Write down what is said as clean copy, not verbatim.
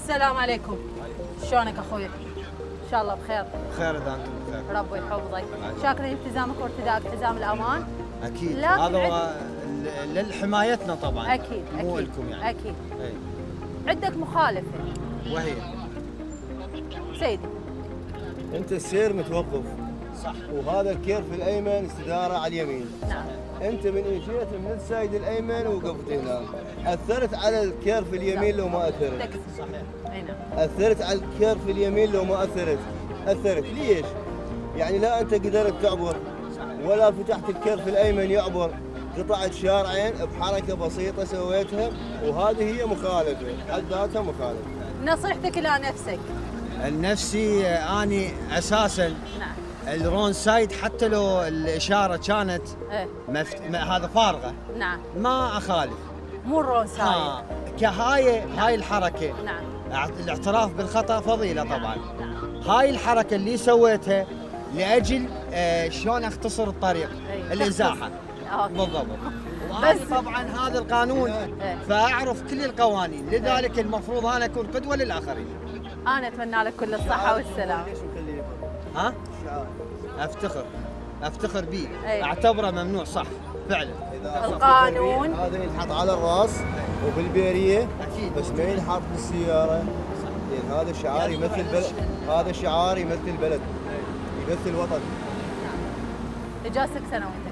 السلام عليكم. شلونك اخوي؟ ان شاء الله بخير. بخير اذا انتم بخير. ربي يحفظك. شاكرين التزامك وارتدائك حزام الامان. اكيد هذا هو لحمايتنا طبعا. اكيد مو اكيد لكم يعني. اكيد. اي. عندك مخالفه وهي سيدي. انت السير متوقف صح، وهذا الكيرف الايمن استداره على اليمين. نعم. انت من اجيت من السايد الايمن ووقفت هنا، اثرت على الكيرف اليمين لو ما اثرت. تكسب. صحيح. اي نعم. اثرت على الكيرف اليمين لو ما اثرت. اثرت ليش؟ يعني لا انت قدرت تعبر ولا فتحت الكيرف الايمن يعبر، قطعت شارعين بحركه بسيطه سويتها، وهذه هي مخالفه، حد ذاتها مخالفه. نصيحتك الى نفسك. النفسي اني اساسا نعم. الرون سايد حتى لو الاشاره كانت ايه. هذا فارغه نعم. ما اخالف. مو الرون سايد. هاي الحركه. نعم. الاعتراف بالخطا فضيله طبعا. نعم. هاي الحركه اللي سويتها لاجل شلون اختصر الطريق. أي. الازاحه. أوكي. بالضبط. بس طبعا هذا القانون فاعرف كل القوانين، لذلك المفروض انا اكون قدوه للاخرين. انا اتمنى لك كل الصحه والسلامه. ها؟ افتخر به. أي. اعتبره ممنوع صح فعلا. القانون هذا ينحط على الراس وبالبيريه اكيد، بس ما ينحط بالسياره، لان هذا شعار يمثل بلد، هذا شعار يمثل بلد، يمثل وطن. اجازتك سنه وانت